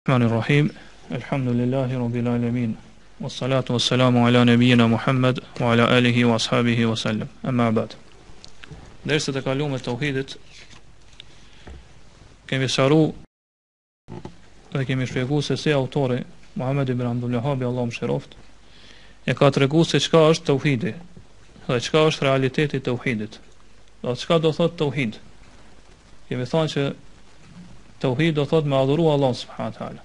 Bismillahirrahmanirrahim. Alhamdulillahi rabbil alamin. Wassalatu wassalamu ala nabiyyina Muhammad wa ala alihi wa ashabihi wa sallam. Amma ba'd. Derset e kaluam të tauhidit kemi sharu dhe kemi shpjeguar se si autori Muhammed ibn Abdul Wahhab Allahu mëshiroft e ka treguar se çka është tauhidi dhe çka është realiteti i tauhidit. Do çka do thot tauhid? Kemi thënë që tauhid do thot me adhuru Allah subhanahu wa taala.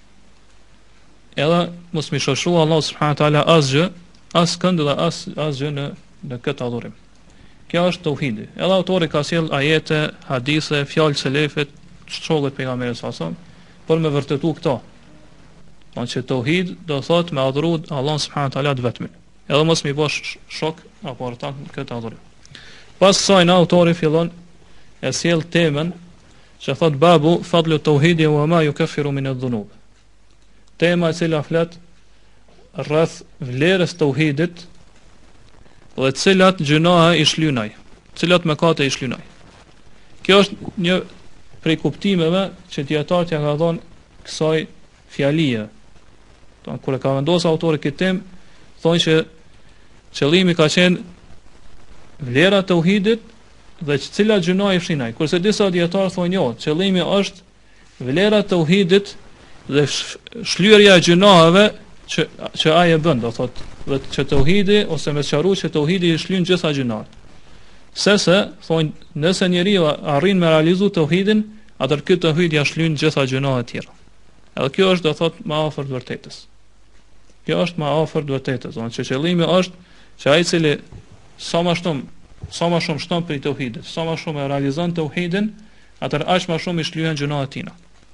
Edhe mos mi shoshru Allah subhanahu wa taala asgjë, as kënd dhe asgjë në këtë adhurim. Kjo është tauhidi. Edhe autori ka sjell ajete, hadithe, fjalë selefet, çollet pejgamberit sallallahu alajhi wasallam për me vërtetu këto. Donë që tauhid do thot me adhuru Allah subhanahu wa taala vetëm. Edhe mos mi bosh shok apo ortak në këtë adhurim. Pas kësaj autori fillon e sjell temën që thot babu fadlu tauhidi wa ma yukaffiru min adh-dhunub. Tema e cila flet rreth vlerës tauhidit dhe cilat gjunoha i shlynaj, cilat mëkate i shlynaj. Kjo është një prej kuptimeve që dietarët ja ka dhënë kësaj fjalie. Don kur e ka vendosur autori këtë temë, thonë që qëllimi ka qenë vlera e tauhidit dhe cilat gjunoha i shlynaj. Kurse disa dietarë thonë jo, qëllimi është vlera e tauhidit dhe shlyerja e gjunohave që ai e bën, do thotë, dhe që tauhidi ose me sqaruar që tauhidi i shlyn gjitha gjunohat. Sese thonë, nëse njeriu arrin me realizu tauhidin, atëherë ky tauhid ja shlyn gjitha gjunohat e tjera. Edhe kjo është do thotë më afër të vërtetës. Kjo është më afër të vërtetës, do që qëllimi është që ai i cili sa më shumë shton për tauhidin, sa më shumë e realizon tauhidin, atëherë aq më shumë i shlyen gjunohat e tina.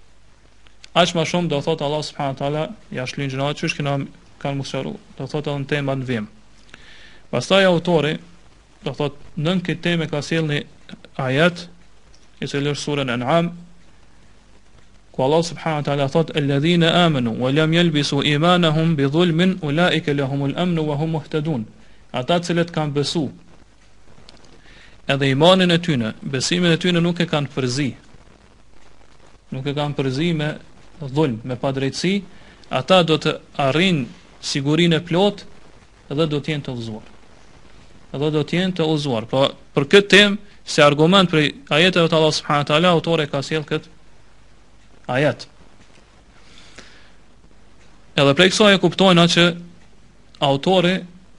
Aq më shumë do thotë Allah subhanahu wa taala ja shlyen gjunohat që kanë mësuar, do thotë edhe në tema në vim. Pastaj autori do thotë nën këtë temë ka sjellni ajet i cili është sura Al-An'am, ku Allah subhanahu wa taala thotë alladhina amanu wa lam yalbisu imanahum bi dhulmin ulaika lahumul amn wa hum muhtadun. Ata cilët kanë besu edhe imanin e tyre, besimin e tyre nuk e kanë përzi. Nuk e kanë përzi me dhulm, me padrejtësi, ata do të arrin sigurinë e plot dhe do të jenë të udhëzuar. Edhe do të jenë të udhëzuar. Po për këtë temë, si argument për ajeteve të Allah subhanahu wa taala, autori ka sjell këtë ajet. Edhe prej kësaj e kuptojna që autori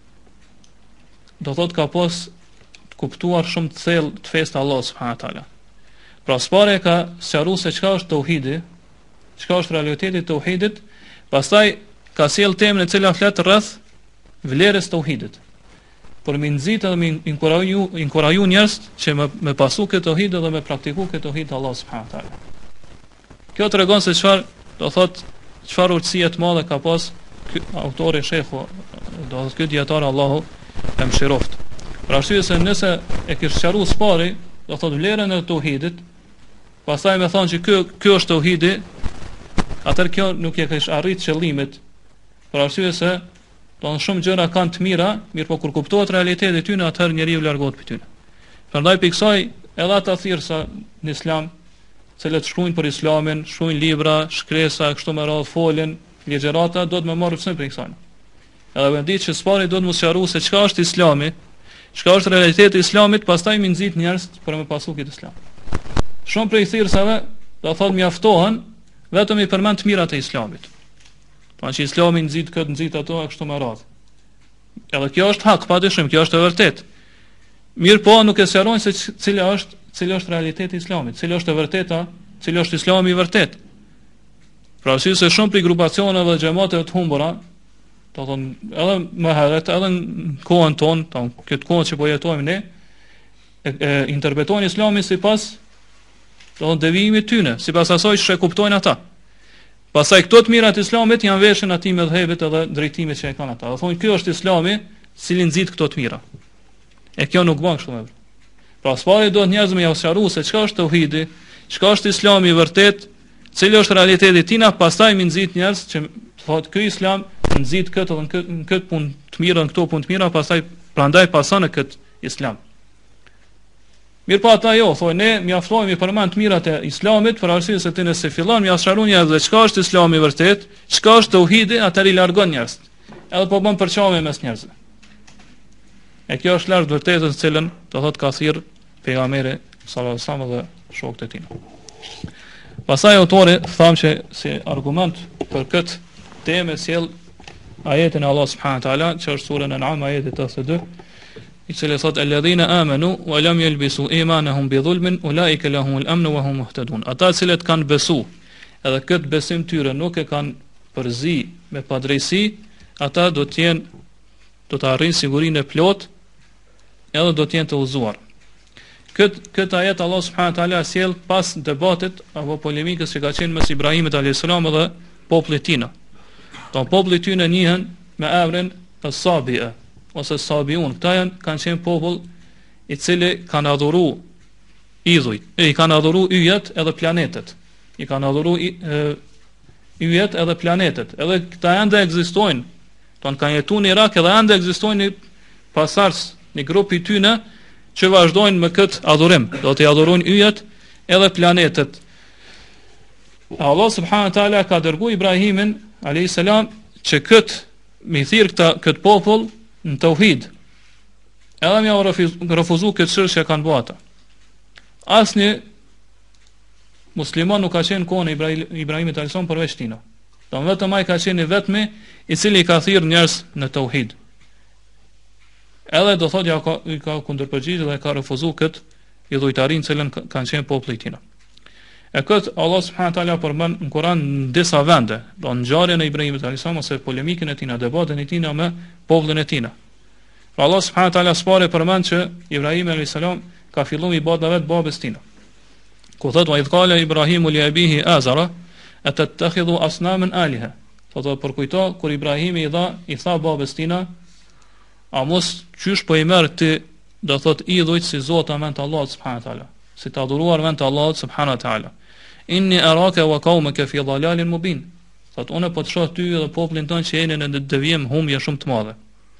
do thotë ka pas kuptuar shumë të thellë të festë Allah subhanahu wa taala. Pra s'pare ka sqaruar se çka është tauhidi, çka është realiteti i tauhidit, pastaj ka sjell temën e cila flet rreth vlerës tauhidit. Por më nxit edhe më inkuraju njerëz që me pasu këtë tauhid dhe me praktiku këtë tauhid të Allah subhanahu wa taala. Kjo tregon se çfarë do thotë çfarë urtësie të madhe ka pas ky autori shehu, do thotë ky dietar Allahu e mëshiroft. Për arsye se nëse e kish sqaruar s'pari, do thotë vlerën e tauhidit, pastaj më thonë që ky është tauhidi, atëherë kjo nuk e kish arrit qëllimit. Për arsye se do të shumë gjëra kanë të mira, mirë po kur kuptohet realiteti i tyre, atëherë njeriu largohet prej tyre. Prandaj piksoj edhe ata thirrsa në Islam, cilët shkruajnë për Islamin, shkruajnë libra, shkresa, kështu me radhë folën, ligjërata, do të më marrë pse për kësaj. Edhe vendi që s'pari do të mos sqaroj se çka është Islami, çka është realiteti i Islamit, pastaj më nxit njerëz për me pasu këtë Islam. Shumë prej thirrsave do thotë mjaftohen vetëm i përmend të mirat e Islamit. Pra që Islami nxit këtë, nxit ato, kështu me radhë. Edhe kjo është hak, padyshim, kjo është e vërtetë. Mirë po nuk e sqarojnë se cili është realiteti i Islamit, cili është e vërteta, cili është Islami i vërtet. Pra arsye se shumë prej grupacioneve dhe xhamateve të humbura, do thonë edhe më herët, edhe në kohën tonë, këtë kohë që po jetojmë ne, interpretojnë Islamin sipas do thonë devijimit tyne, sipas asaj që e kuptojnë ata. Pastaj këto të mirat e Islamit janë veshën atij me dhëbet edhe drejtimet që e kanë ata. Do thonë ky është Islami, cili nxit këto të mira. E kjo nuk bën kështu më. Pra s'pari do të njerëz me ja sqaruar se çka është tauhidi, çka është Islami i vërtet, cili është realiteti i tij, pastaj më nxit njerëz që thotë ky Islam nxit këtë dhe në këtë punë të mira, në këto punë të mira, pastaj prandaj pason në këtë Islam. Mirë pa ata jo, thoi, ne mjaftohemi përmend të mirat e islamit, për arsye se ti nëse fillon mja sharun njerëzve çka është islami vërtet, çka është tauhidi, atëri largon njerëz. Edhe po bën përçarje mes njerëzve. E kjo është lart vërtetën se cilën do thotë ka thirr pejgamberi sallallahu alajhi wasallam dhe shokët e tij. Pastaj autori thamë që si argument për këtë temë sjell ajetin e Allah subhanahu wa taala, që është sura An-An'am ajeti 82, i cili thot alladhina amanu wa lam yalbisu imanahum bi dhulmin ulaika lahumul amn wa hum muhtadun. Ata të cilët kanë besu, edhe këtë besim tyre nuk e kanë përzi me padrejsi, ata do të arrijnë sigurinë e plot, edhe do të jenë të udhëzuar. Këtë ajet Allah subhanahu wa taala sjell pas debatit apo polemikës që ka qenë mes Ibrahimit alayhis salam dhe popullit tina. Don populli i tyre njihen me emrin as-Sabi'a ose Sabiun. Këta kanë qenë popull i cili kanë adhuru idhujt, i kanë adhuru yjet edhe planetet. I kanë adhuru yjet edhe planetet. Edhe këta ende ekzistojnë. Don kanë jetuar në Irak edhe ende ekzistojnë pasardhës, një grup i tyre që vazhdojnë me këtë adhurim, do të adhurojnë yjet edhe planetet. Allah subhanahu wa taala ka dërguar Ibrahimin alayhis salam që mi thirr këtë popull në tauhid. Edhe më refuzu këtë çështje që kanë bërë ata. Asnjë musliman nuk ka qenë kohën e Ibrahimit alayhis salam përveç tina. Do vetëm ai ka qenë i vetmi i cili ka thirr njerëz në tauhid. Edhe do thotë i ka kundërpërgjigj dhe ka refuzuar këtë idhujtarinë që kanë qenë populli i tij. E këtë Allah subhanahu wa taala përmend në Kur'an në disa vende, do në ngjarjen e Ibrahimit alayhis salam ose polemikën e tij, debatin e tij me popullin e tij. Pra Allah subhanahu wa taala spore përmend që Ibrahim alayhis salam ka filluar i bota vet babës tij. Ku thotë wa idh qala Ibrahimu li abihi Azara atattakhidhu asnaman alaha. Thotë për kujto kur Ibrahimi i tha babës tij, a mos qysh po i merr ti, do thot idhujt si Zota vend Allah subhanahu wa taala, si të adhuruar vend Allah subhanahu wa taala. Inni araka wa qaumaka fi dhalalin mubin. Thot unë po të shoh ty dhe popullin tonë që jeni në devijim humbje shumë të madhe.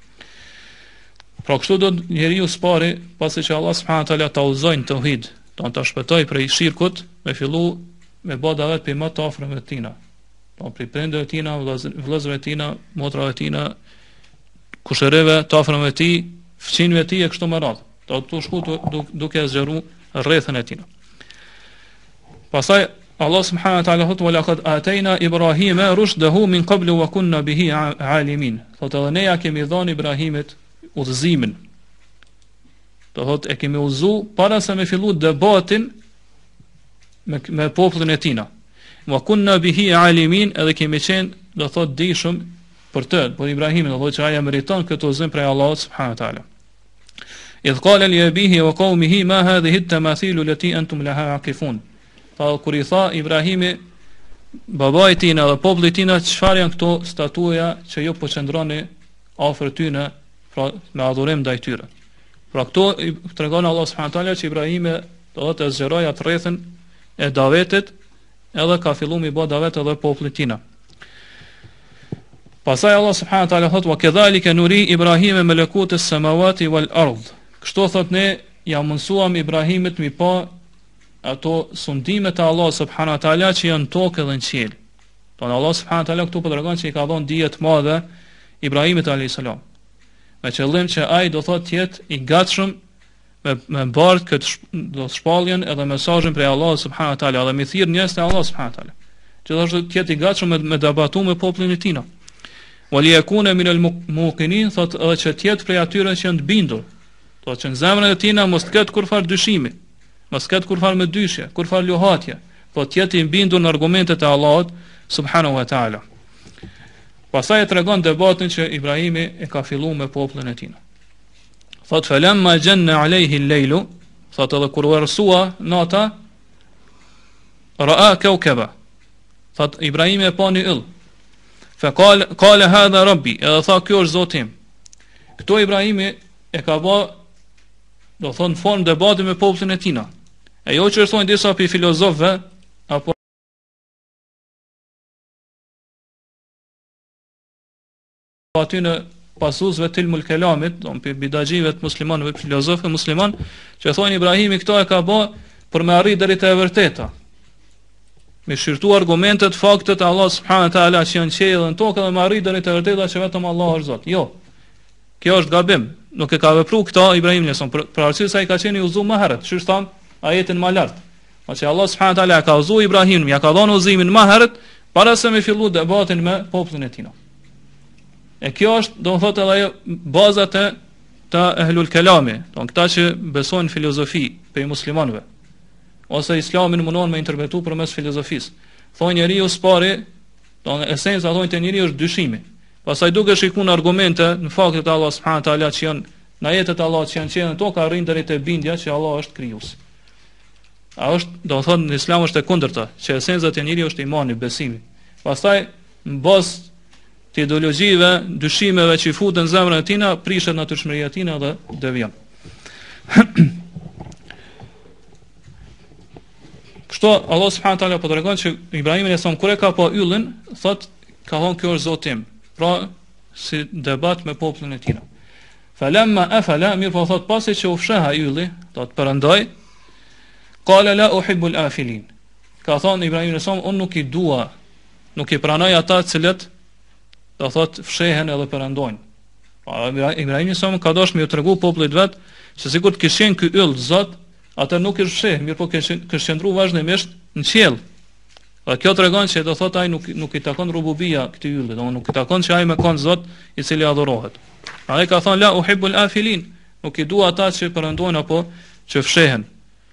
Pra kështu do njeriu spari, pasi që Allah subhanahu wa taala ta udhëzoi tauhid, do ta shpëtoi prej shirkut, me fillu me bota vet për më të afërmve të tina. Do prej prindërve të tina, vëllezërve të tina, motrave të tina, kushëreve të afërmve të tij, fëmijëve të tij e kështu me radhë. Do të shku duke zgjeru rrethën e tij. Pastaj Allah subhanahu wa taala thotë laqad atayna Ibrahima rushdahu min qablu wa kunna bihi alimin. Thotë edhe ne ja kemi dhënë Ibrahimit udhëzimin. Do thotë e kemi udhëzu para se me fillu debatin me popullin e tij. Wa kunna bihi alimin, edhe kemi qenë do thotë dishëm për të, për Ibrahimin, do thotë që ai meriton këtë udhëzim prej Allahut subhanahu wa taala. Idh qala li abihi wa qaumihi ma hadhihi at-tamathil allati antum laha aqifun. Pa kur i tha Ibrahimi babait tij dhe popullit tij, çfarë janë këto statuja që ju po qëndroni afër tyre, pra me adhurim ndaj tyre. Pra këto i tregon Allah subhanahu wa taala që Ibrahimi do të zgjeroj atë rrethën e davetit, edhe ka filluar mi bë davet edhe popullit tij. Pastaj Allah subhanahu wa taala thot wa kedhalika nuri Ibrahima malakut as-samawati wal ard. Kështu thot ne ja mësuam Ibrahimit mi pa ato sundimet e Allah subhanahu wa taala që janë tokë dhe në qiell. Don Allah subhanahu wa taala këtu po tregon se i ka dhënë dije të mëdha Ibrahimit alayhis salam. Me qëllim që ai do thot të jetë i gatshëm me bardh këtë do shpalljen edhe mesazhin prej Allah subhanahu wa taala dhe mi thirr njerëz te Allah subhanahu wa taala. Gjithashtu të jetë i gatshëm me debatu me popullin e tij. Wali yakuna min al-muqinin, thot edhe që të jetë prej atyre që janë të bindur. Thot që në zemrën e tij mos të ketë kurfar dyshimi, mos ketë kurfar me dyshje, kurfar luhatje, po të jetë i bindur në argumentet e Allahut subhanahu wa taala. Pastaj e tregon debatin që Ibrahimi e ka filluar me popullin e tij. Thot falamma janna alayhi al-laylu, thot edhe kur ursua nata, ra'a kawkaba. Thot Ibrahimi e pa një yll. Fa qala hadha rabbi, edhe tha kjo është Zoti im. Këto Ibrahimi e ka bë, do thonë, formë debati me popullin e tij. E jo që thonë disa pi filozofëve apo aty në pasuesve të ilmul kelamit, do të bidaxhive të muslimanëve, filozofëve musliman, që thonë Ibrahimi këto e ka bë për me arrit deri te e vërteta. Me shirtu argumentet, faktet e Allah subhanahu wa taala që janë qiell në tokë dhe me arrit deri te e vërteta që vetëm Allah është Zot. Jo. Kjo është gabim. Nuk e ka vepruar këto Ibrahim leson për arsye se ai ka qenë i udhëzuar më herët, çu thon ajetin më lart. Që Allah subhanahu wa taala ka udhëzuar Ibrahimin, ja ka dhënë udhëzimin më herët para se me fillu debatin me popullin e tij. E kjo është, do të thotë edhe ajo bazat e të ehlul kelami, do këta që besojnë filozofi për muslimanëve, ose islamin mundon me interpretu përmes filozofisë. Thonë njeriu s'pari, do në esenca thonë te njeriu është dyshimi. Pastaj duke shikuar argumente në faktet e Allah subhanahu wa taala që janë në ajetet e Allah që janë qenë në tokë, arrin deri te bindja që Allah është krijues. A është, do të thonë në Islam është e kundërta, që esenca e njeriu është imani, besimi. Pastaj në bazë të ideologjive, dyshimeve që i futen në zemrën e tina, prishet natyrshmëria e tina dhe devion. Kështu Allah subhanahu wa taala po tregon që Ibrahimi e son kur e ka pa yllin, thot ka thonë kjo është Zoti im. Pra si debat me popullin e tina. Falamma afala, mirë po thot pasi që u fsheha ylli, do të përëndoj, qala la uhibbu al-afilin. Ka thonë Ibrahimi e son, unë nuk i dua, nuk i pranoj ata cilët do thot fshehen edhe përëndojnë. Ibrahimi sa ka dashur me u tregu popullit vet se sikur të kishin ky yll Zot, atë nuk i fsheh, mirë po kishin qëndruar vazhdimisht në qiell. Dhe kjo tregon se do thot ai nuk i takon rububia këtij ylli, do nuk i takon që ai me kon Zot i cili adhurohet. Ai ka thonë la uhibbul afilin, nuk i dua ata që përëndojnë apo që fshehen.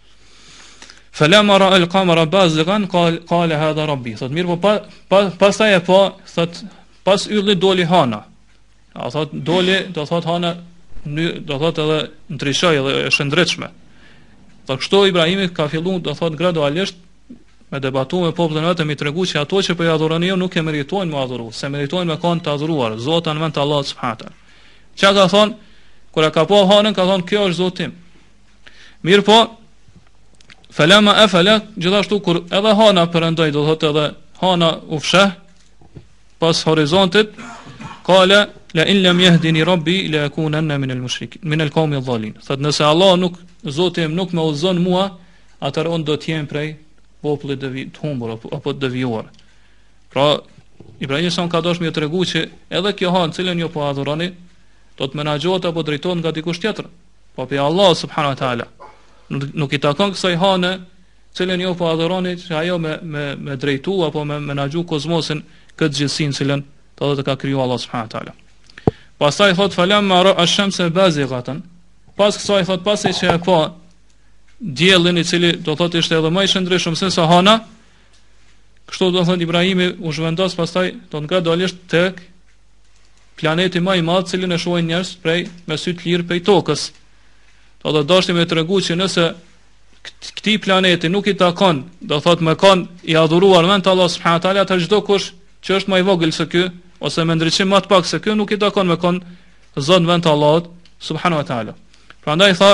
Falamma ra'a al-qamara bazighan qala hadha rabbi. Thot mirë po pastaj e po thot pas yllit doli hana. A thot doli, do thot hana, do thot edhe ndryshoi edhe e shëndretshme. Po kështu Ibrahimi ka filluar, do thot gradualisht me debatu me popullin e vetëm i tregu që ato që po i adhurojnë nuk e meritojnë me adhuru, se meritojnë me kanë të adhuruar Zotin në vend të Allahut subhanahu wa taala. Çka ka thon kur e ka pa hanën, ka thon kjo është Zoti im. Mirë po, falama afala, gjithashtu kur edhe hana përëndoi, do thot edhe hana u fsheh pas horizontit, qala la in lam yahdini rabbi la akunanna min al-mushrikin min al-qawmi adh-dhalin. Thot nëse Allah nuk, Zoti im nuk më udhëzon mua, atëherë unë do të jem prej popullit të humbur apo të devijuar. Pra Ibrahim son ka dashur më tregu që edhe kjo han cilën ju po adhuroni do të menaxhohet apo drejtohet nga dikush tjetër, po pe Allah subhanahu wa taala. Nuk i takon kësaj hane cilën ju po adhuroni që ajo me drejtu apo me menaxhu kozmosin këtë gjithësinë cilën do të ka krijuar Allah subhanahu wa taala. Pastaj thot falamma ra'a ash-shamsa bazighatan. Pas kësaj thot pasi që e pa diellin i cili do thotë ishte edhe më i shëndrueshëm se sa hana, kështu do thotë Ibrahimi u zhvendos pastaj do gradualisht tek planeti më i madh cilin e shohin njerëz prej me sy të lirë prej tokës. Do të dashni me tregu që nëse këtij planeti nuk i takon, do thotë me kon i adhuruar vend Allah subhanahu wa taala, atë çdo kush që është më i vogël se ky ose me ndriçim më të pak se ky nuk i takon me kon Zot vend të Allahut subhanahu wa taala. Prandaj tha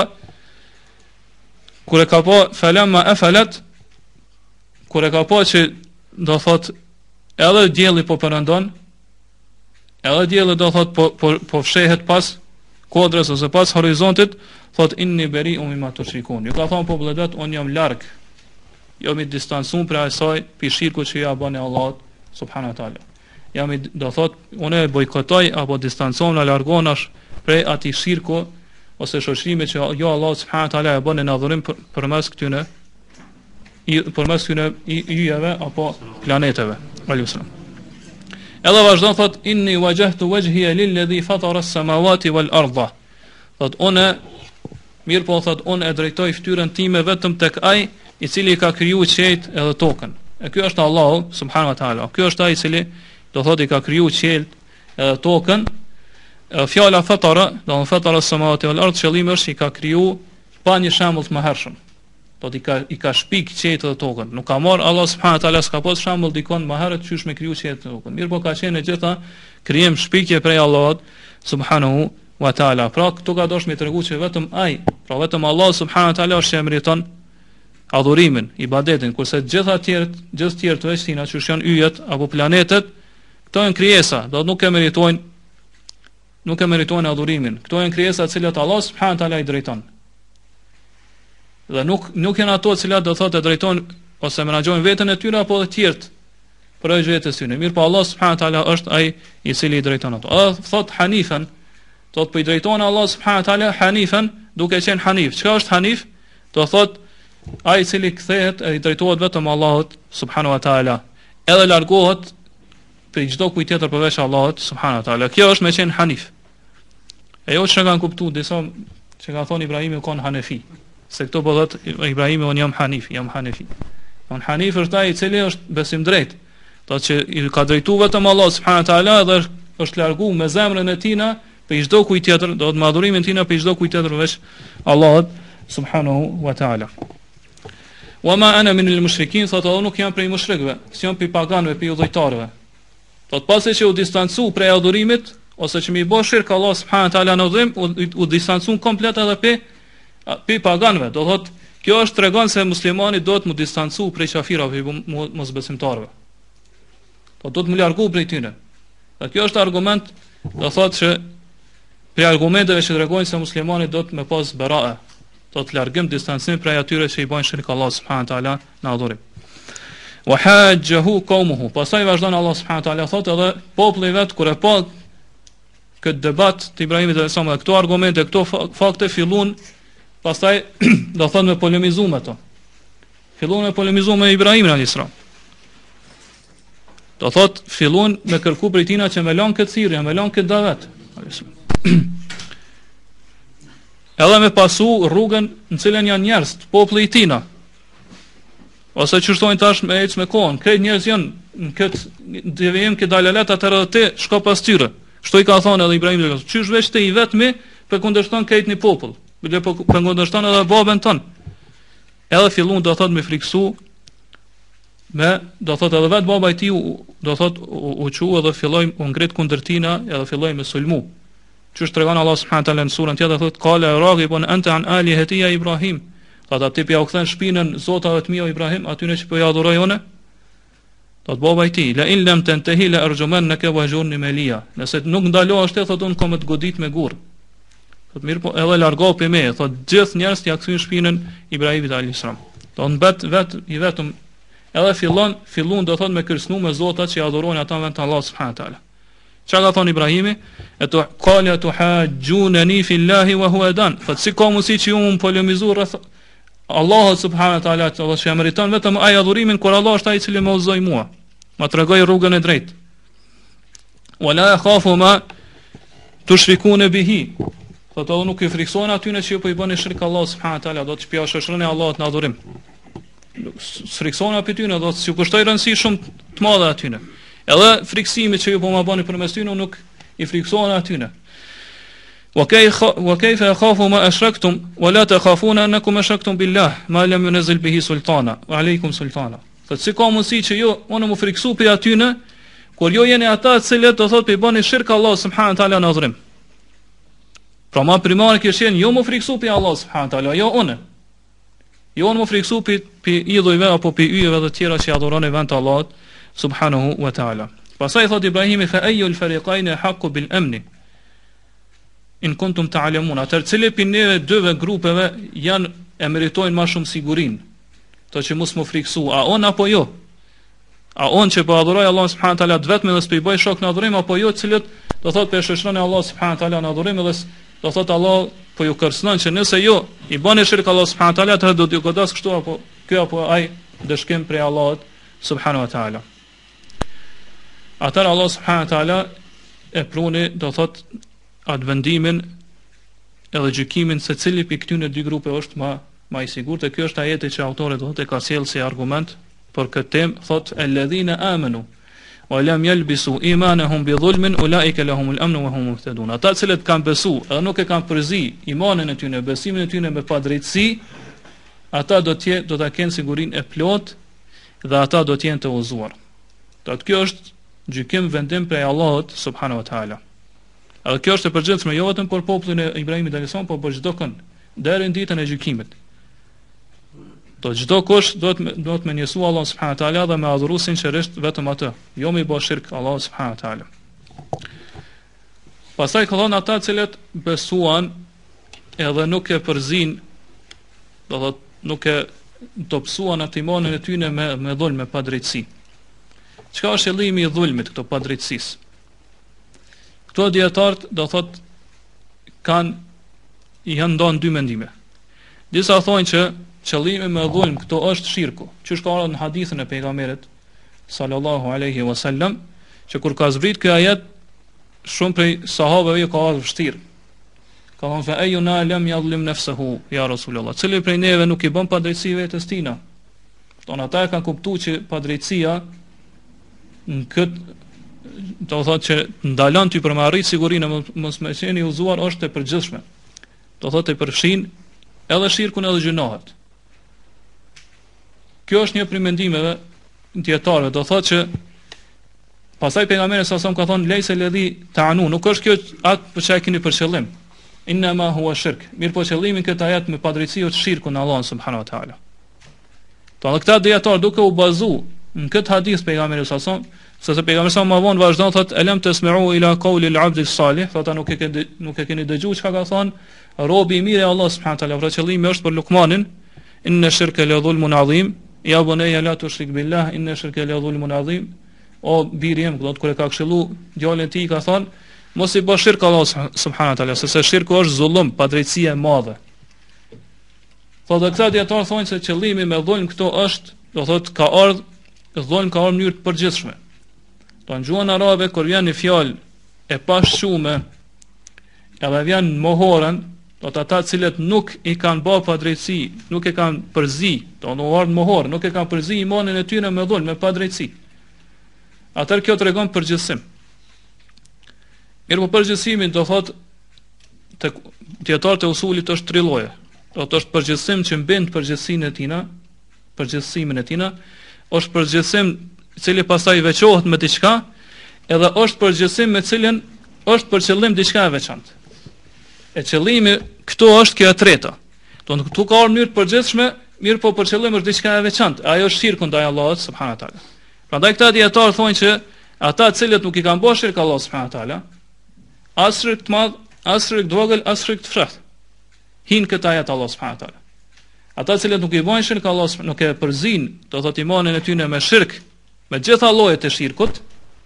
kur e ka po falamma afalat, kur e ka po që do thot edhe dielli po përëndon, edhe dielli do thot po fshehet pas kodrës ose pas horizontit, thot inni bari'un mimma tushrikun. Ju ka thon popullit vet, un jam larg, jam i distancuar prej asaj pishirku që ja bani Allah subhanahu wa taala. Jam i, do thot unë e bojkotoj apo distancon, largonash prej atij shirku ose shoqërimi që jo Allah subhanahu wa taala e bën në adhurim përmes këtyre yjeve apo planeteve. Alayhissalam. Edhe vazhdon thot inni wajhtu wajhiya lilladhi fatara as-samawati wal ardha. Thot unë mirë po thot unë e drejtoj fytyrën time vetëm tek ai i cili ka krijuar qiejt edhe tokën. E ky është Allahu subhanahu wa taala. Ky është ai i cili do thot i ka krijuar qiejt edhe tokën. Fjala fatara, do të fatara as-samawati wal ardh, qëllimi është i ka kriju pa një shembull të mëhershëm. Do të i ka shpik qejtë dhe tokën. Nuk ka marr Allah subhanahu wa taala s'ka pas shembull dikon më herët çysh me kriju qejtë dhe tokën. Mirë po ka qenë gjitha krijim shpikje prej Allahut subhanahu wa taala. Pra këtu ka dashur me tregu që vetëm ai, pra vetëm Allah subhanahu wa taala është që meriton adhurimin, ibadetin, kurse gjithë tjerë të veçtina që janë yjet apo planetet, këto janë krijesa, do nuk e meritojnë nuk e meritojnë adhurimin. Këto janë krijesa të cilat Allah subhanahu wa taala i drejton. Dhe nuk janë ato të cilat do thotë e drejtojnë ose menaxhojnë veten e tyre apo të tjerët për vetes tyre. Mirë, po Allah subhanahu wa taala është ai i cili i drejton ato. Thot Hanifan, thot po i drejton Allah subhanahu wa taala Hanifan, duke qenë Hanif. Çka është Hanif? Do thot ai i cili kthehet e i drejtohet vetëm Allahut subhanahu wa taala, edhe largohet prej çdo kujt tjetër përveç Allahut subhanahu wa taala. Kjo është me qenë Hanif. E jo që kanë kuptuar disa që ka thonë Ibrahimi kon Hanefi, se këto po thot Ibrahimi on jam Hanif, jam Hanefi. On Hanif është ai i cili është besim drejt, do që i ka drejtuar vetëm Allah subhanahu wa taala dhe është larguar me zemrën e tina për çdo kujt tjetër, do të madhurimin tina për çdo kujt tjetër veç Allahut subhanahu wa taala. Wa ma ana min al-mushrikin, thotë unë nuk jam prej mushrikëve, si jam prej paganëve, prej udhëtarëve. Thotë pasi që u distancu prej adhurimit ose që më i bë shirk Allah subhanahu wa taala në udhim, u distancuan komplet edhe pe paganëve. Do thotë kjo është tregon se muslimani do të mu distancu prej kafirave, mosbesimtarëve. Po do të më largu prej tyre. Dhe kjo është argument, do thotë që prej argumenteve që tregojnë se muslimani do të me pas berae, do të largim distancim prej atyre që i bajnë shirk Allah subhanahu wa taala në adhurim. Wa hajjahu qaumuhu. Pastaj vazhdon Allah subhanahu wa taala thotë edhe populli vet kur e pa këtë debat të Ibrahimit alayhis salam, këto argumente, këto fakte filluan pastaj do thonë me polemizuar me ato. Filluan me polemizuar me Ibrahimin alayhis salam. Do thot filluan me kërku prej tina që me lën këtë thirrje, me lën këtë davet. Edhe me pasu rrugën në cilën janë njerëz, populli i tina. Ose që shtojnë tash me ecë me kohën, këtë njerëz janë në këtë devijim këtë dalalet atëherë ti shko pas tyre. Kështu i ka thonë edhe Ibrahim, çysh veç te i vetmi për kundërshton këtë një popull. Bile për kundërshton edhe babën ton. Edhe filluan do thot me friksu, me do thot edhe vet baba i tij do thot u çu edhe filloi u ngrit kundër tina, edhe filloi me sulmu. Çu tregon Allah subhanahu wa taala në surën tjetër thot qala raghibun anta an alihati ya Ibrahim. Thot aty pja u kthen shpinën zotave të mia Ibrahim, aty që po ja adhurojone. Thot baba i tij la in lam tantahi la arjumannaka wahjurni maliya. Nëse nuk ndalohesh ti thot un kam të godit me gur. Thot mirë po edhe largo pe me, thot gjithë njerëzit ja kthyn shpinën Ibrahimit alayhis salam. Do mbet i vetëm edhe fillon do thot me kërcënu me zotat që i adhurojnë ata vetë Allah subhanahu wa taala. Çka ka thon Ibrahimi? Etu qala tuhajjunani fillahi wa huwa dan. Thot si ka mundsi që un polemizu rreth Allah subhanahu wa taala, Allah që meriton vetëm ai adhurimin kur Allah është ai i cili më udhzoi mua, ma tregoi rrugën e drejtë. Wala yakhafu ma tushrikuna bihi. Thot edhe nuk i frikson aty në që po i bëni shirk Allah subhanahu wa taala, do të shpia shoshën e Allahut në adhurim. Frikson aty ty në do të si kushtoj rëndësi shumë të madhe aty në. Edhe friksimi që ju po ma bani përmes tyre nuk i frikson aty në. Wa kayfa yakhafu ma ashraktum wa la takhafuna annakum ashraktum billah ma lam yunzil bihi sultana wa alaykum sultana. Thot si ka mundsi që ju unë më friksu pe aty në kur ju jeni ata të cilët do thotë pe bani shirk Allah subhanahu wa taala në adhurim. Pra ma primare kishin jo më friksu pe Allah subhanahu wa taala, jo unë. Jo unë më friksu pe idhujve apo pe yjeve dhe tjera që adhuroni vend të Allahut subhanahu wa taala. Pastaj thot Ibrahimi fa ayyul fariqayn haqqu bil amn in kuntum ta'lamun. Atë cili prej neve dyve grupeve janë e meritojnë më shumë sigurinë. To që mos më friksu, a on apo jo? A on që po adhuroj Allah subhanahu wa taala vetëm dhe s'po i bëj shok në adhurim apo jo, të cilët do thotë pe shoshron e Allah subhanahu wa taala në adhurim dhe do thotë Allah po ju kërcënon që nëse jo i bani shirk Allah subhanahu wa taala, atëherë do t'ju godas kështu apo ky apo ai dëshkim prej Allahut subhanahu wa taala. Atëherë Allah subhanahu wa taala e pruni do thotë atë vendimin edhe gjykimin se cili për këtyre dy grupe është ma i sigurt, e kjo është ajeti që autori do të ka sjellë si argument për këtë temë, thot alladhina amanu wa lam yalbisu imanahum bi dhulmin ulaika lahumul amnu wa hum muhtadun. Ata të cilët kanë besu edhe nuk e kanë përzi imanin e tyre, besimin e tyre me padrejtësi, ata do ta kenë sigurinë e plot dhe ata do të jenë të udhëzuar. Kjo është gjykim vendim prej Allahut subhanahu wa taala. Edhe kjo është e përgjithshme jo vetëm për popullin e Ibrahimit alayhis salam, por për çdo kënd deri në ditën e gjykimit. Do çdo kush do të menjësu Allah subhanahu wa taala dhe me adhuru sinqerisht vetëm atë, jo me bë shirk Allah subhanahu wa taala. Pastaj ka thonë ata cilët besuan edhe nuk e përzin, do thot nuk e dobësuan atë imanin e tyre me dhulm, me padrejtësi. Çka është qëllimi i dhulmit, këto padrejtësisë? Këto dietarët do thot janë ndonë dy mendime. Disa thonë që qëllimi me dhulm këto është shirku, që ka ardhur në hadithën e pejgamberit sallallahu alaihi wasallam, që kur ka zbrit ky ajet, shumë prej sahabëve ka ardhur vështirë. Ka thonë fa ayuna lam yadhlim nafsuhu ya rasulullah. Cili prej neve nuk i bën padrejtësi vetes tina? Don ata e kanë kuptuar që padrejtësia në këtë do thotë që ndalon ty për me arrit sigurinë mos më qeni uzuar është e përgjithshme. Do thotë e përfshin edhe shirkun edhe gjunohet. Kjo është një prej mendimeve dietarëve, do thotë që pastaj pejgamberi sa ka thonë lejse ledhi ta'anu, nuk është kjo atë për çka keni për qëllim. Inna ma huwa shirk. Mirë po qëllimi këtë ajet me padrejtësi është shirku në Allah subhanahu wa taala. Do këta dietar duke u bazuar në këtë hadith pejgamberi sa se pejgamberi sa më vonë vazhdon thotë alam tasma'u ila qawli al-'abd as-salih, thotë nuk e keni dëgjuar çka ka thonë robi i mirë i Allah subhanahu wa taala. Pra qëllimi është për Lukmanin, inna shirka la dhulmun 'azim, ya bunayya la tushrik billah, inna shirka la dhulmun 'azim. O birim, do të kur e ka këshillu djalin e tij ka thonë mos i bësh shirk Allah subhanahu wa taala, sepse shirku është zullum, padrejtësi e madhe. Thotë këta dietar thonë se qëllimi me dhulm këto është, do thotë ka ardhur dhulm ka ardhur në mënyrë të përgjithshme. Do në gjuhën arabe kur vjen një fjalë e pashqume, edhe vjen mohorën, do të ata cilët nuk i kanë bërë padrejtësi, nuk e kanë përzi, do në ardhur mohorë, nuk e kanë përzi imanin e tyre me dhulm, me padrejtësi. Atër kjo tregon përgjithsim. Mirë po përgjithsimin do thot të dietarët e usulit është tri lloje. Do të është përgjithsim që mben përgjithsinë e tina, përgjithsimin e tina, është përgjithsim i cili pastaj veçohet me diçka, edhe është përgjithsim me cilën është për qëllim diçka e veçantë. E qëllimi këtu është kjo e treta. Do të këtu ka në mënyrë të përgjithshme, mirë po për qëllim është diçka e veçantë. Ajo është shirku ndaj Allahut subhanahu wa taala. Prandaj këta dietarë thonë që ata të cilët nuk i kanë bërë shirk Allahut subhanahu wa taala, as shirk të madh, as shirk të vogël, as shirk të fshehtë, hin këtë ajet Allah subhanahu wa taala. Ata të cilët nuk i bën shirk Allahut, nuk e përzin, do thotë imanin e tyre me shirk, me gjitha llojet e shirkut,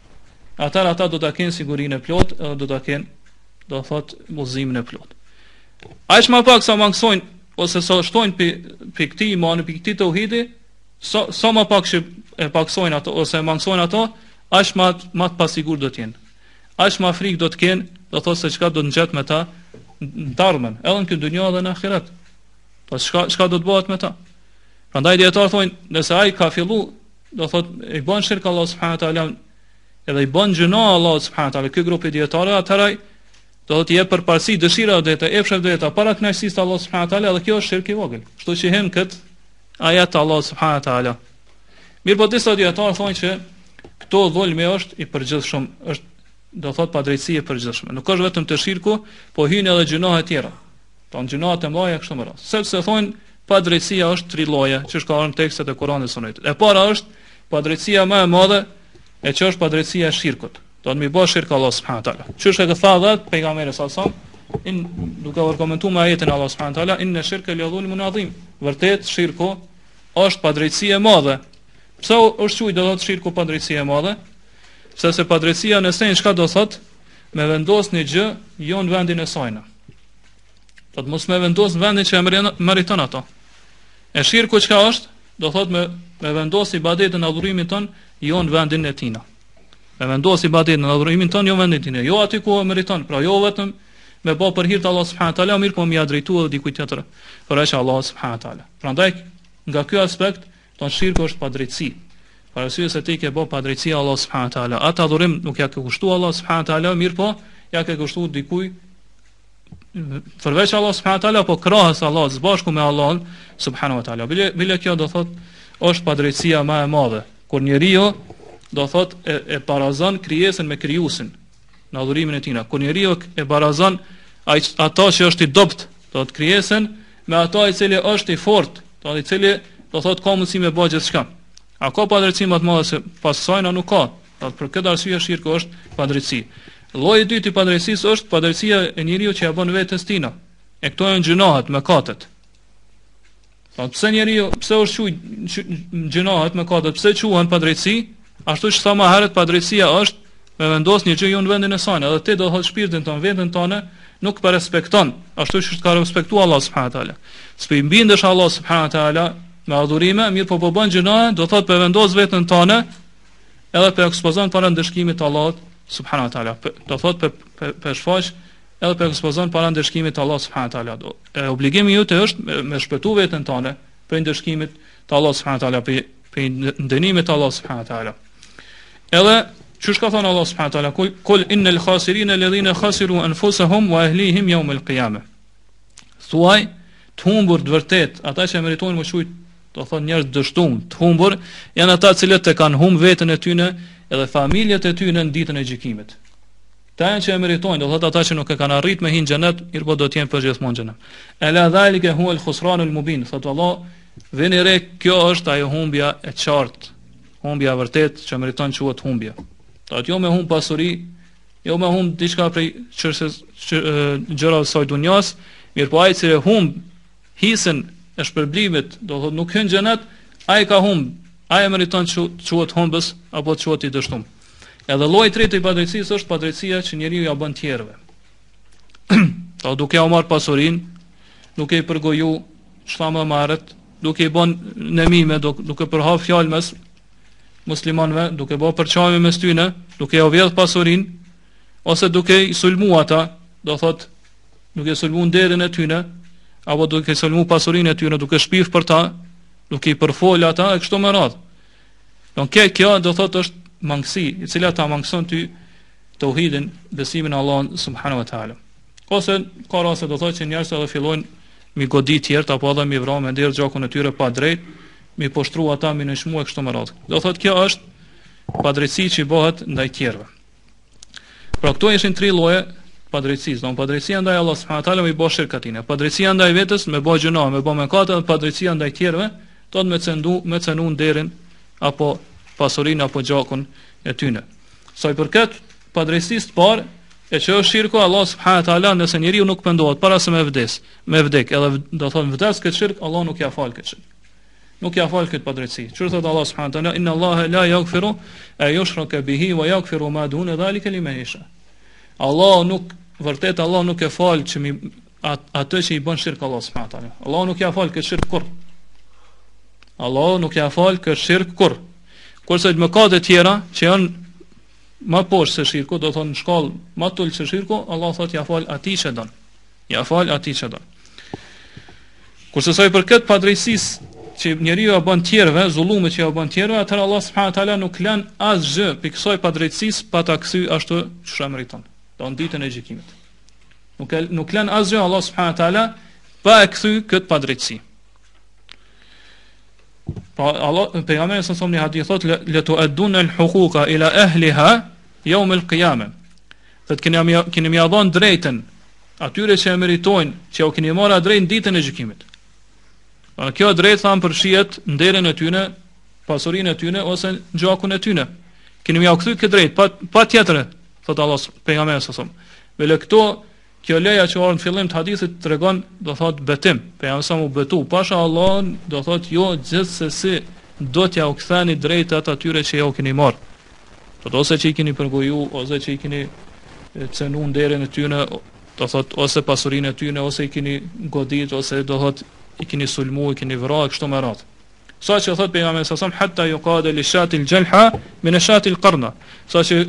ata do ta kenë sigurinë e plotë, edhe do ta kenë, do thotë, udhëzimin e plotë. Aq më pak sa mangsojnë ose sa shtojnë pe këtij imani, pe këtij tauhidi, sa më pak që e paksojnë ato ose mangsojnë ato, aq më të pasigurt do të jenë. Aq më frikë do të kenë, do thotë se çka do të ngjet me ta në të ardhmen, edhe në këtë dunjë edhe në ahiret. Po çka do të bëhet me ta? Prandaj dietar thonë, nëse ai ka fillu, do thotë i bën shirk Allah subhanahu wa taala, edhe i bën gjuna Allah subhanahu wa taala, ky grup i dietarëve atëherë do të jep përparësi dëshira do të epshë do të para kënaqësisë të Allah subhanahu wa taala, edhe kjo është shirk i vogël. Kështu që hen kët ayat Allah subhanahu wa taala. Mirë po disa dietarë thonë që këto dhulmi është i përgjithshëm, është do thot padrejtësi e përgjithshme. Nuk është vetëm të shirku, po hyn edhe gjunohe të tjera. Ton gjunohat e mëdha kështu më radh. Sepse thonë padrejtësia është tri lloje, që ka në tekstet e Kuranit dhe Sunetit. E para është padrejtësia më e madhe, e që është padrejtësia e shirkut. Do të më bësh shirk Allah subhanahu wa taala. Çu është e thënë pejgamberi sallallahu alajhi wasallam, duke argumentuar me ajetin Allah subhanahu wa taala, inna shirka la dhulmun adhim. Vërtet shirku është padrejtësi e madhe. Pse është thuaj do thotë shirku padrejtësi e madhe? Sepse padrejtësia në sen çka do thotë? Me vendos një gjë jo në vendin e saj. Do të mos me vendos në vendin që e meriton ato. E shirku çka është? Do thotë me vendos ibadetin adhurimin ton jo në vendin e tina. Me vendos ibadetin adhurimin ton jo në vendin e tina, jo aty ku e meriton. Pra jo vetëm me bë për hir të Allah subhanahu wa taala, mirë po më ia drejtuar dikujt tjetër. Por është Allah subhanahu wa taala. Prandaj nga ky aspekt ton shirku është padrejtësi. Për arsye se ti ke bë padrejtësi Allah subhanahu wa taala. Atë adhurim nuk ja ke kushtuar Allah subhanahu wa taala, mirë po ja ke kushtuar dikujt përveç Allah subhanahu wa taala, po krahas Allah së bashku me Allah subhanahu wa taala. Bile kjo do thot është padrejtësia më e madhe, kur njeriu do thot e barazon krijesën me krijuesin në adhurimin e tij. Kur njeriu e barazon ato që është i dopt, do të krijesën me ato i cili është i fortë, do i cili do thot ka mundësi me bëj gjithçka. A ka padrejtësi më të madhe se pas kësaj nuk ka. Do për këtë arsye shirku është padrejtësi. Lloji i dytë i padrejtisë është padrejtia e njeriu që ja bën vetes tina. E këto janë gjinohat, mëkatet. Po pse njeriu, pse është gjinohat, mëkatet, pse quhen padrejti? Ashtu që sa më herët padrejtia është me vendos një gjë jo në vendin e saj, edhe ti do të thotë shpirtin tonë, veten tonë nuk e respekton, ashtu që ka respektuar Allah subhanahu wa taala. S'po i bindesh Allah subhanahu wa taala me adhurime, mirë po bën gjinoha, do thotë për vendos veten tonë edhe për ekspozon para ndeshkimit të Allahut subhanahu wa taala. Do thotë për shfaq edhe për ekspozon para ndeshkimit të Allahut subhanahu wa taala. Obligimi jote është me shpëtu veten tonë për ndeshkimit të Allahut subhanahu wa taala, për dënimin të Allahut subhanahu wa taala. Edhe çu ka thënë Allah subhanahu wa taala, kul innal khasirina alladhina khasiru anfusahum wa ahlihim yawm al-qiyamah. Thuaj të humbur të vërtet, ata që meritojnë më shujt, do thonë njerëz dështum, të humbur janë ata cilët e kanë humb veten e tyre edhe familjet e tyre në ditën e gjykimit. Ta janë që e meritojnë, do thotë ata që nuk e kanë arrit me hin xhenet, mirëpo do të jenë përgjithmonë xhenet. Ala dhalika huwa al-khusran al-mubin. Thotë Allah, vini re, kjo është ajo humbja e qartë, humbja vërtet që meriton quhet humbja. Thotë jo me humb pasuri, jo me humb diçka prej gjërave së dunjas, mirëpo ai që humb hisën e shpërblimit, do thotë nuk hyn xhenet, ai ka humb, ai meriton quhet humbës apo quhet i dështum. Edhe lloji i tretë i padrejtisë është padrejtia që njeriu ja bën tjerëve. Do duke u marr pasurinë, duke i përgoju çfarë më marret, duke i bën nemime, duke përhap fjalë mes muslimanëve, duke bë përçarje mes tyre, duke u vjedh pasurinë, ose duke i sulmu ata, do thotë duke sulmu nderin e tyre, apo duke sulmu pasurinë e tyre, duke shpif për ta, duke i përfol ata e kështu me radhë. Don kjo do thotë është mangësi, i cila ta mangëson ty tauhidin, besimin në Allah subhanahu wa taala. Ose ka raste do thotë që njerëzit edhe fillojnë mi godit tjerë apo edhe mi vrarë me nder gjakun e tyre pa drejt, mi poshtru ata, mi nëshmu e kështu me radhë. Do thotë kjo është padrejtësi që bëhet ndaj tjerëve. Pra këto ishin 3 lloje padrejtësisë. Don padrejtësia ndaj Allah subhanahu wa taala me bësh shirkatin, padrejtësia ndaj vetes me bëj gjëna, me bëj mëkate, dhe padrejtësia ndaj tjerëve, do të me cenu nderin apo pasurinë apo gjakun e tyre. Sa i përket padrejtësisë të parë, e që është shirku, Allah subhanahu wa taala, nëse njeriu nuk pendohet para se me vdek, edhe do thonë vdes këtë shirk, Allah nuk ja fal këtë shirk. Nuk ja fal këtë padrejtësi. Çfarë thot Allah subhanahu wa taala? Inna Allaha la yaghfiru an yushraka bihi wa yaghfiru ma duna dhalika liman yasha. Allah nuk e fal atë që i bën shirk Allah subhanahu wa taala. Allah nuk ja fal këtë shirk kur. Allah nuk ja fal këtë shirk kur. Kurse mëkatet e tjera që janë më poshtë se shirku, do thonë në shkallë më të ulët se shirku, Allah thot ja fal atij që don. Ja fal atij që don. Kurse sa i përket padrejtësisë që njeriu ja bën tjerëve, zullumet që ja bën tjerëve, atëherë Allah subhanahu wa taala nuk lën asgjë për kësaj padrejtësisë pa ta kthy ashtu ç'ka meriton. Do në ditën e gjykimit. Nuk lën asgjë Allah subhanahu wa taala pa e kthy këtë padrejtësi. Pra Allah pejgamberi sa somni hadith thot la tu'addun al-huquqa ila ahliha yawm al-qiyamah. Thot keni më dhënë drejtën atyre që e meritojnë, që u keni marrë drejt ditën e gjykimit. Pra kjo drejt tham përfshihet nderin e tyre, pasurinë e tyre ose gjakun e tyre. Keni më u kthy këtë drejt pa tjetër, thot Allah pejgamberi sa som. Vele këto kjo leja që ardhën në fillim të hadithit tregon, do thot betim. Pejgamberi sa mu betu, pasha Allah, do thot jo gjithsesi do t'ja u ktheni drejtat atyre që ja u keni marrë. Do ose që i keni përgoju, ose që i keni cenu nderin e tyre, do thot ose pasurinë e tyre, ose i keni godit, ose do thot i keni sulmu, i keni vrarë kështu me radhë. Sa që thot pejgamberi sa sam hatta yuqada li shati al-jalha min shati al-qarna. Sa që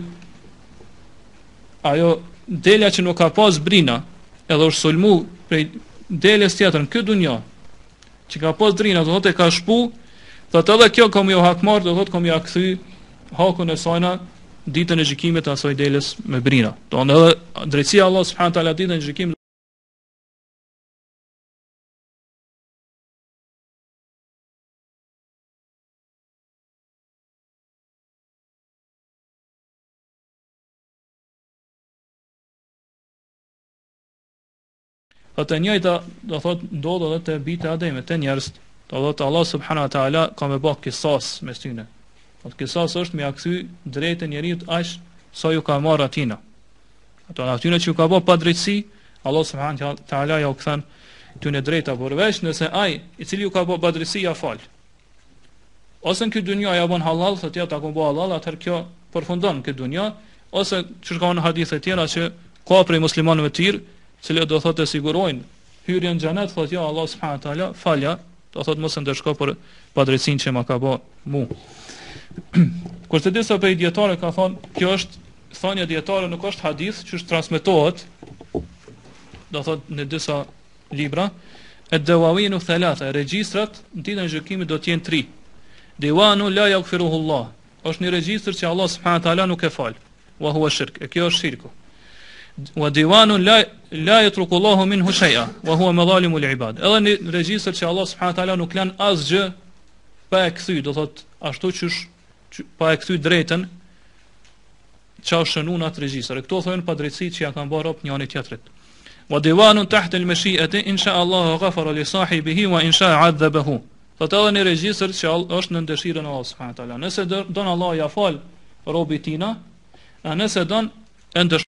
ajo dela që nuk ka pas brina, edhe është sulmu prej deles tjetër në këtë dunja, që ka pas drina, do thotë e ka shpu, thotë edhe kjo kam jo hakmar, do thotë kam ja kthy hakun e sajna ditën e gjykimit të asaj deles me brina. Do edhe drejtësia Allah subhanahu wa taala ditën e gjykimit Të njëjta do thot ndodh edhe te bijtë e Ademit, te njerëzit. Do thot Allah subhanahu wa taala ka më bë kisas mes tyre. Po kisas është me ia kthy drejtën njeriu aq sa ju ka marrë atina. Ato atyre që ka bë padrejtësi, Allah subhanahu wa taala ja u kthen tyne drejta përveç nëse ai i cili u ka bë padrejtësi ja fal. Ose në këtë dunja ja bën halal, thotë ja ta ka bë halal, atëherë kjo përfundon në këtë dunja, ose çka ka në hadithe tjera që ka prej muslimanëve të tjerë, cilë do thotë sigurojnë hyrjen në xhenet, thotë ja Allah subhanahu wa taala falja, do thotë mos e ndeshko për padrejtësinë që ma ka bë mu. Kurse disa prej dietarëve ka thonë, kjo është thënia dietare, nuk është hadith që transmetohet, do thotë në disa libra, ad-dawawin thalatha, regjistrat në ditën e gjykimit do të jenë 3. Diwanu la yaghfiruhu Allah, është një regjistër që Allah subhanahu wa taala nuk e fal. Wa huwa shirk, e kjo është shirku. Wa diwanu la yatruku Allahu minhu shay'a, wa huwa madhalimu al-ibad. Edhe një regjistër që Allah subhanahu wa taala nuk lën asgjë pa e kthy, do thotë ashtu që pa e kthy drejtën çao shënuan atë regjistër. Këto thonë pa drejtësi që ja kanë bërë rob njëri tjetrit. Wa diwanun tahta al-mashi'ati insha Allah ghafara li sahibihi wa insha 'adhabahu. Thotë edhe një regjistër që është në dëshirën e Allah subhanahu wa taala. Nëse don Allah ja fal robit tina, a nëse don e ndësh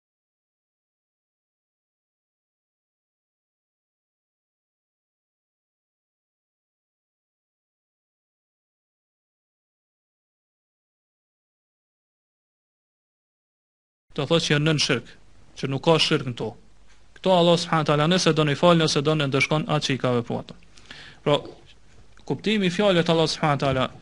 të thotë që nën shirk, që nuk ka shirk në to. Këto Allah subhanahu wa taala nëse don i fal, nëse don e ndeshkon atë që i ka vepruar. Pra, kuptimi i fjalës Allah subhanahu wa taala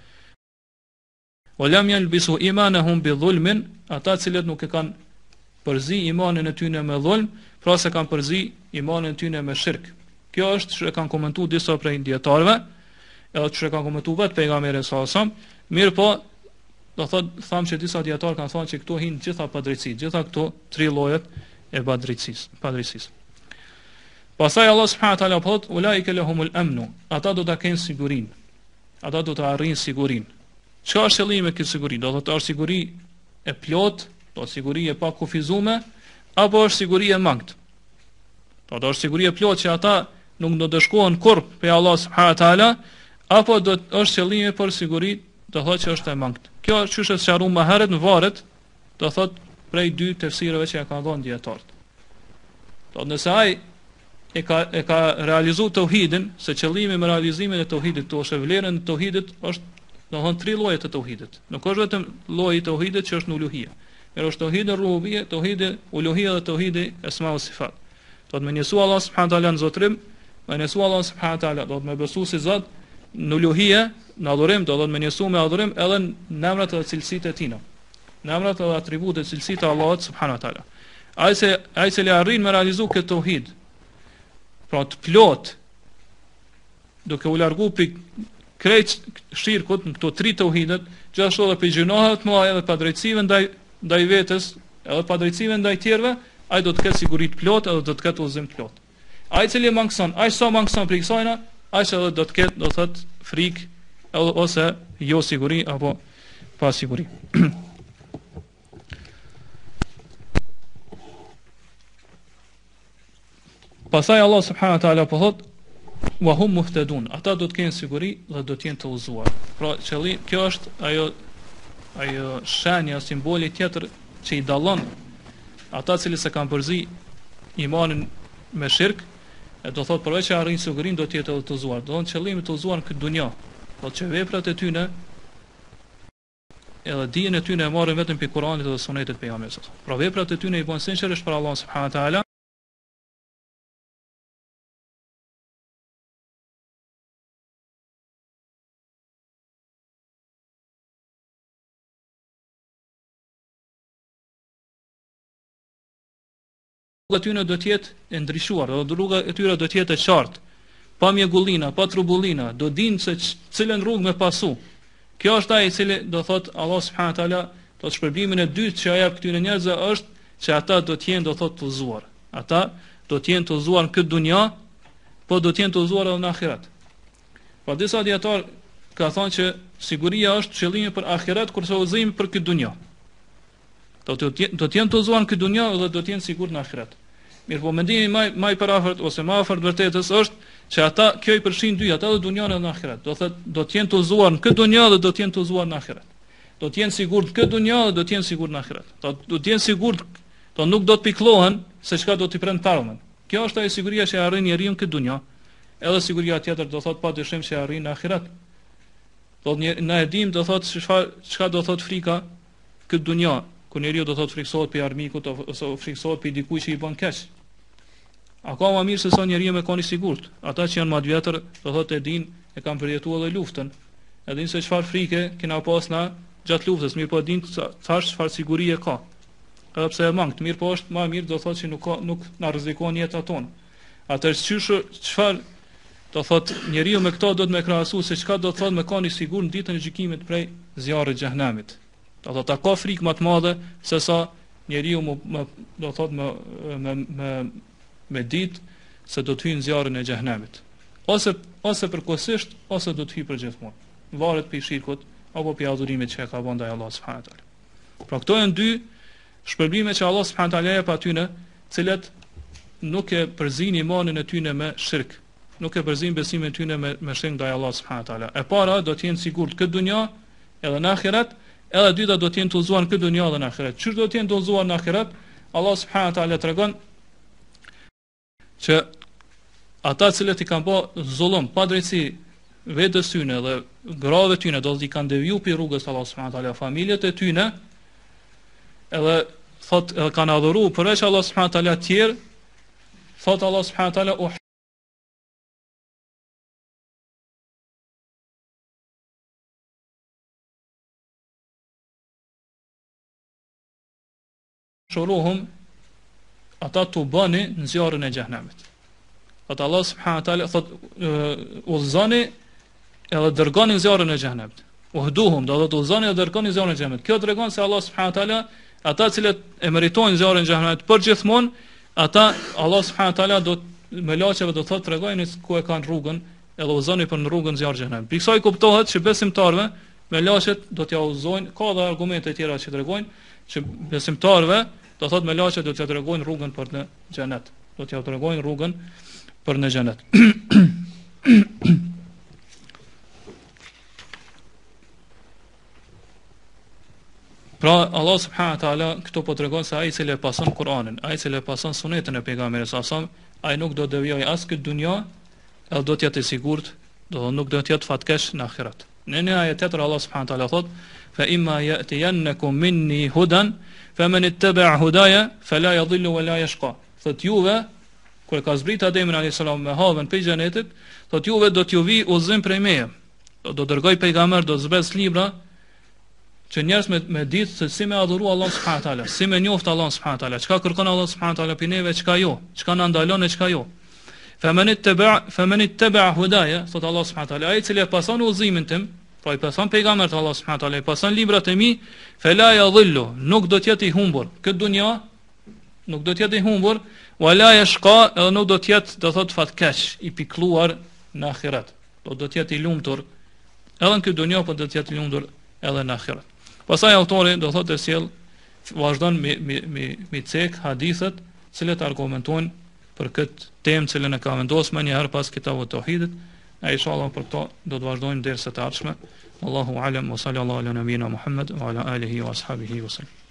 walam yalbisu imanahum bi dhulmin, ata cilët nuk e kanë përzi imanin e tyre me dhulm, pra se kanë përzi imanin e tyre me shirk. Kjo është që e kanë komentuar disa prej dietarëve, edhe që e kanë komentuar vetë pejgamberi sallallahu alajhi wasallam, mirë po do thotë tham që disa dietarë kanë thënë që këtu hin gjitha padrejtësi, gjitha këto 3 llojet e padrejtësisë. Pastaj Allah subhanahu wa taala thot ulaika lahumul amnu, ata do ta kenë sigurinë. Ata do të arrijnë sigurinë. Çka është qëllimi i kësaj sigurie? Do thotë është siguri e plot, do të siguri e pa kufizuar, apo është siguri e mangët? Do të është siguri e plot që ata nuk do të shkohen kurrë pe Allah subhanahu wa taala, apo do të është qëllimi për siguri, do thotë që është e mangët. Kjo është çështë sqaruar më herët në varet, do thotë prej 2 tefsireve që ja kanë dhënë dietarët. Do nëse ai e ka realizuar tauhidin, se qëllimi me realizimin e tauhidit, to është vlerën e tauhidit, është do thonë 3 lloje të tauhidit. Nuk është vetëm lloji i tauhidit që është në uluhia. Mirë është tauhidi rububia, tauhidi uluhia dhe tauhidi asma wa sifat. Do të më njësu Allah subhanahu wa taala në zotrim, më njësu Allah subhanahu wa taala, do të më besu si Zot në uluhia, në adhurim, do të më njësu me adhurim edhe në emrat dhe cilësitë e Tij. Në emrat dhe atributet e cilësitë të Allahut subhanahu wa taala. Ai se arrin me realizu këtë tauhid, pra të plot, duke u largu për krejt shirkut në këto 3 tauhidet, gjithashtu edhe për gjunohet më edhe pa drejtësive ndaj vetes, edhe pa drejtësive ndaj tjerëve, ai do të ketë siguri të plot edhe do të ketë udhëzim të plot. Ai i cili mangson, ai sa mangson për kësajna, ai edhe do të ketë, do thot, frikë ose jo siguri apo pa siguri. Pastaj Allah subhanahu wa taala po thot wa hum muhtadun, ata do të kenë siguri dhe do të jenë të udhëzuar. Pra kjo është ajo shenja, simboli tjetër që i dallon ata cilës se kanë përzi imanin me shirk, e do thot përveç që arrin sigurinë do të jetë të udhëzuar. Do të qëllimi të udhëzuar në këtë dunjë. Do të që veprat e tyre edhe dijen e tyre e marrin vetëm pe Kuranit dhe Sunetit të pejgamberit. Pra veprat e tyre i bën sinqerisht për Allah subhanahu wa taala. Rruga e tyre do të jetë e ndryshuar, rruga e tyre do të jetë e qartë, pa mjegullina, pa trubullina, do dinë se cilën rrugë me pasu. Kjo është ai i cili do thot Allah subhanahu wa taala, do shpërblimin e dytë që jep këtyre njerëzve është që ata do të jenë do thot të udhëzuar. Ata do të jenë të udhëzuar në këtë dunja, po do të jenë të udhëzuar edhe në ahiret. Pa disa dietar ka thënë që siguria është qëllimi për ahiret kurse udhëzimi për këtë dunja. Do të jenë të udhëzuar në këtë dunja dhe do të jenë sigurt në ahiret. Mirë, po mendimi më i parafort ose më afër vërtetës është që ata kjo i përfshin dy, ata dhe dunjan edhe në ahiret. Do thotë do të jenë të udhëzuar në këtë dunja dhe do të jenë të udhëzuar në ahiret. Do të jenë sigurt në këtë dunja dhe do të jenë sigurt në ahiret. Do të jenë sigurt, Do nuk do të pikëllohen se çka do t'i prend tarmën. Kjo është ajo siguria që arrin njeriu këtë dunjë. Edhe siguria tjetër do thot pa dyshim se arrin në ahiret. Do na e dim do thot çka do thot frika këtë dunjë, ku njeriu do thot friksohet për armikut ose friksohet për dikujt që i bën keq. A ka më mirë se sa njeriu me koni sigurt. Ata që janë më të vjetër do thot e din, e kanë përjetuar edhe luftën. E din se çfarë frike kena pas na gjatë luftës, mirë po din thash çfarë sigurie ka. Edhe pse e mangt, mirë po është më mirë do thot që nuk na rrezikon jetën tonë. Atëherë çfarë do thot njeriu me këto do të më krahasu se çka do thot me kani sigur në ditën e gjykimit prej zjarrit të xhenemit. Do thot ka frikë më të madhe se sa njeriu do thot me ditë se do të hyjë në zjarrin e xhenemit. Ose përkohësisht ose do të hyjë përgjithmonë. Varet për shirkut apo për adhurimit që ka bën ndaj Allahut subhanahu wa taala. Pra këto janë dy shpërblime që Allah subhanahu wa taala jep atyre, cilat nuk e përzin imanin e tyre me shirk, nuk e përzin besimin e tyre me shirk ndaj Allahut subhanahu wa taala. E para do të jenë sigurt këtë dunjë edhe në ahiret, edhe e dyta do të jenë të udhëzuar këtë dunjë edhe në ahiret. Çish do të jenë të udhëzuar në ahiret? Allah subhanahu wa taala tregon që ata cilët i kanë bërë zullum, pa drejtësi vetes tyre dhe grave tyre, do të i kanë deviju pi rrugës së Allahut subhanahu wa taala, familjet e tyre, edhe thot edhe kanë adhuru përveç Allah subhanahu wa taala të tjerë, thot Allah subhanahu wa taala shuruhum, ata të bani në zjarrin e xhenemit. Thot Allah subhanahu wa taala thot udhëzoni edhe dërgoni në zjarrin e xhenemit. Uhduhum, do të udhëzoni edhe dërgoni në zjarrin e xhenemit. Kjo tregon se Allah subhanahu wa taala ata cilët e meritojnë zjarrin e xhenemit përgjithmonë, ata Allah subhanahu wa taala do me laçeve do thot tregojnë ku e kanë rrugën, edhe udhëzoni për në rrugën e zjarrit të xhenemit. Për kësaj kuptohet që besimtarëve me laçet do t'ja udhëzojnë, ka edhe argumente tjera që tregojnë që besimtarëve do thot me laçet do t'ja tregojnë rrugën për në xhenet. Do t'ja tregojnë rrugën për në xhenet. Pra Allah subhanahu wa taala këto po tregon se ai i cili e pason Kur'anin, ai i cili e pason sunetën e pejgamberit sa sa, ai nuk do të devijojë as këtë dunjë, edhe do të jetë i sigurt, nuk do të jetë fatkesh në ahiret. Në një ajet tjetër Allah subhanahu wa taala thot: "Fa imma ya'tiyannakum minni hudan, faman ittaba'a hudaya fala yadhillu wa la yashqa." Thot juve, kur ka zbrit Ademin alayhis salam me havën pe xhenetit, thot juve do t'ju vi udhëzim prej meje. Do dërgoj pejgamber, do zbes libra që njerëz me ditë se si me adhuru Allah subhanahu wa taala, si me njoft Allah subhanahu wa taala, çka kërkon Allah subhanahu wa taala për neve, çka jo, çka na ndalon e çka jo. Faman ittaba hudaya, thot Allah subhanahu wa taala, ai i cili e pason udhëzimin tim, pra i pason pejgambert Allah subhanahu wa taala, i pason librat e mi, fala yadhillu, nuk do të jetë i humbur këtë dunjë, nuk do të jetë i humbur, wala yashqa, edhe nuk do të jetë, do thot fatkeq, i pikëlluar në ahiret. Do të jetë i lumtur edhe në këtë dunjë, por do të jetë i lumtur edhe në ahiret. Pastaj autori do thotë sjell vazhdon me cek hadithet cilët argumentojnë për këtë temë cilën e ka vendosur më një herë pas kitabut tauhidit. Ai inshallah për këto do të vazhdojmë derisa të ardhshme. Allahu alem wa sallallahu ala nabina Muhammad wa ala alihi wa ashabihi wa sallam.